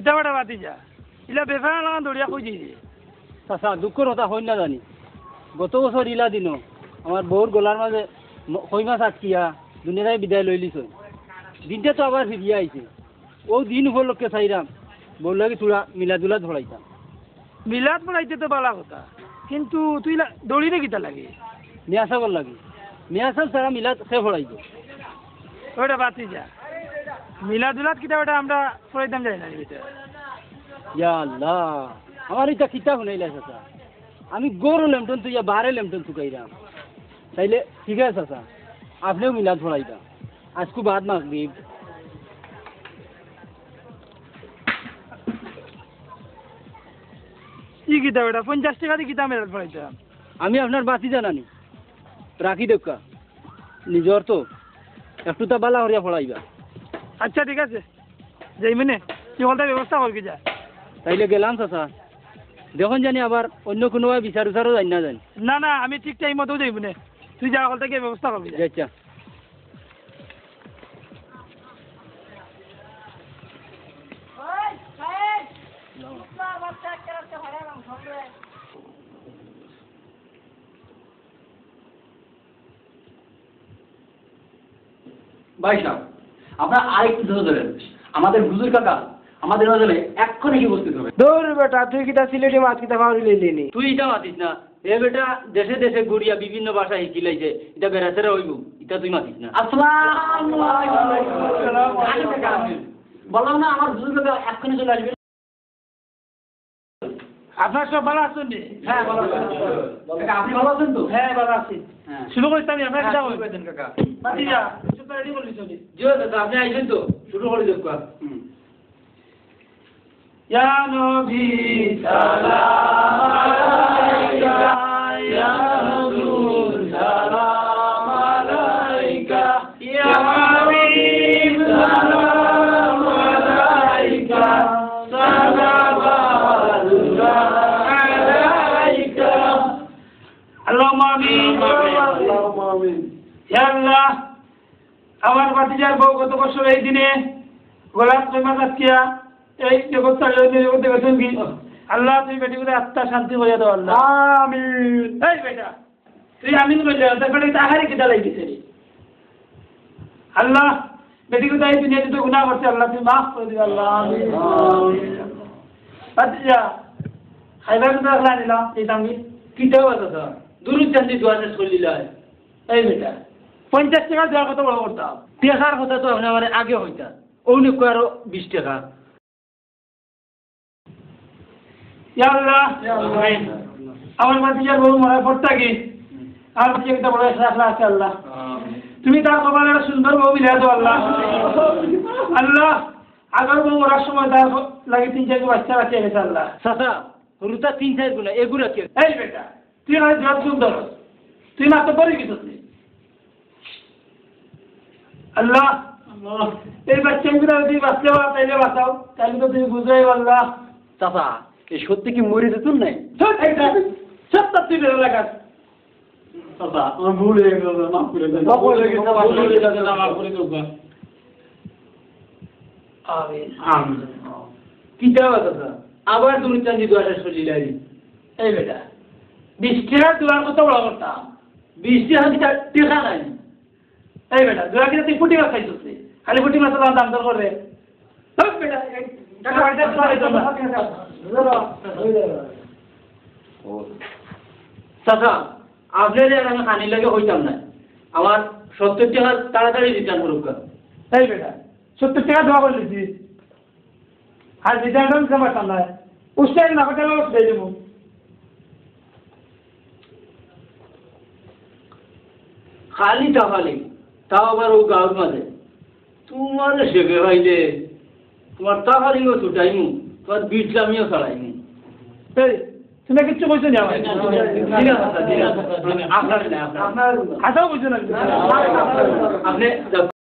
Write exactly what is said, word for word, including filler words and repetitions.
কিতা বেটা বাতি যা ইলা বেফারা লাগান দড়িয়া কই দিছে চাচা দুঃখর কথা হই না জানি গত বছর ইলা দিন আমার বউর গলার মাঝে কই মাছ আটকিয়া দুনিয়ায় বিদায় লই লিছ দিনটা তো আবার ফিরিয়া আইছে ও দিন উপলক্ষে চাইরাম বললো কি তোরা মিলাদুলা ধরাইতাম মিলাদ পড়াইতে তো বালা কথা কিন্তু তুই দড়িরে কিতা লাগে মিয়া সাগর লাগে মিয়া সাহেব ছাড়া মিলাদ সে ভরাইব ওটা বাতি যা মিলাদুলাত কিতা ওটা আমরা পড়াইতাম যাই না এটা ইয়া আল্লাহ আমার এটা কিতা শুনাইলা চাচা আমি গরু লেমটন তুই বারে লেমটন চুকাইরাম তাইলে ঠিক আছে চাচা আপনিও মিলাদ ভরাইবা আজকু বাদ মাগরিব ই কিতা ওটা পঞ্চাশ টাকা দিয়ে কিতা মিলাদ পড়াইতাম আমি আপনার বাতি জানানি রাখি দেখা নিজর তো একটু তা বালা হরিয়া পড়াইবা আচ্ছা ঠিক আছে যাই মানে তুই হলটা ব্যবস্থা করবি যা তাইলে গেলাম চাচা দেখুন জানি আবার অন্য কোনো বিচার উচারও জানি না জানি না না আমি ঠিক টাইম মতো যাই মানে তুই যা হলটা গিয়ে ব্যবস্থা করবি যা আচ্ছা ভাই সাহেব আপনার আরেকটু ধরে ধরেন আমাদের হুজুর কাকা আমাদের নজরে এক্ষণে কি উপস্থিত হবে দৌড় বেটা তুই কিতা সিলেটি মাছ কিতা পাউরি লইলি তুই এটা মাতিস না এ বেটা দেশে দেশে ঘুরিয়া বিভিন্ন ভাষা শিখিলাইছে এটা বেড়াতেরা হইব এটা তুই মাতিস না আসসালামু আলাইকুম বললাম না আমার হুজুর কাকা এক্ষণে চলে আসবে আপনার সব ভালো আছেন নি হ্যাঁ ভালো আছেন কাকা আপনি ভালো আছেন তো হ্যাঁ ভালো আছি হ্যাঁ শুরু করতে আমি আপনার কিতা হইব দেন কাকা বাতি যা সব রেডি করলি চলি জিও দাদা আপনি আইছেন তো শুরু করে দেব কা ইয়া নবী সালাম আলাইকা ইয়া রাসূল সালাম আলাইকা ইয়া হাবিব সালাম আলাইকা সালাওয়াতুল্লাহ আলাইকা আল্লাহুম্মা আমিন আল্লাহুম্মা আমিন ইয়া আল্লাহ আমার ভাতিজার বউ গত বছর এই দিনে গোলাপ জমা রাখিয়া এই জগৎ জগৎ দেখেছেন কি আল্লাহ তুই বেটি করে আত্মা শান্তি হয়ে দাও আল্লাহ আমিন এই বেটা তুই আমিন বলে তার বেটা তাহারে কিটা লাগিছে আল্লাহ বেটি করে এই দুনিয়াতে তো গুনাহ করছে আল্লাহ তুই মাফ করে দিও আল্লাহ আমিন আচ্ছা খাইবার তো আল্লাহ নিলাম এই দামি কিটা কথা দাদা দুরুদ চান্দি দোয়ানে চলিলা এই বেটা পঞ্চাশ টাকা দেওয়ার কথা বড় করতাম টেকার কথা তো আপনি আমার আগে হইতা অন্য কো আরো বিশ টাকা ইয়া আল্লাহ আমার ভাতিজার বউ মরা পড়তা কি আর যে একটা বড় রাখলা আছে আল্লাহ তুমি তার কপালে একটা সুন্দর বউ মিলা দাও আল্লাহ আল্লাহ আগর বউ মরার সময় তার লাগে তিন চারটে বাচ্চা আছে গেছে আল্লাহ চাচা রুতা তিন চার গুণা এগুলা কে এই বেটা তুই হয় জব সুন্দর তুই মাত্র পরে কিছু আল্লাহ এই বাচ্চাগুলো যদি বাঁচতে পারো তাইলে বাঁচাও তাইলে তো তুমি বুঝাই আল্লাহ চাচা এই সত্যি কি মরে যেতুন নাই সত্তর তুই বেরো লাগাস চাচা আমার ভুল হয়ে গেল মাফ করে দেন ভুল হয়ে গেছে, মাফ করে দেন, মাফ করে দেন। আমিন আমিন কিটা কথা আবার দুরুদ চান্দি দোয়ানে চলিলা এই বেটা বিশ টাকা দুয়ার কত বড় করতাম বিশ টাকা টেকা নাই এই বেটা দুয়া কিনা তুই ফুটি মাছ খাইছিস খালি ফুটি মাছ দাম দর করে বেটা টাকা বাড়িতে চাচা আপনার আমি খানি লাগে হইতাম না আমার সত্তর টাকা তাড়াতাড়ি রিটার্ন করুক এই বেটা সত্তর টাকা দেওয়া করে দিচ্ছি আর রিটার্ন দিতে পারতাম না উস্তাই না টাকা দিয়ে দেবো খালি টাকালি তাও আবার ও গাঁর মাঝে তোমার শেখে ভাইলে তোমার টাকালিও ছুটাইমু তোমার বিটলামিও ছাড়াইমু এই তুমি কিচ্ছু বলছো না আপনার আপনার হাতাও বুঝছো না আপনি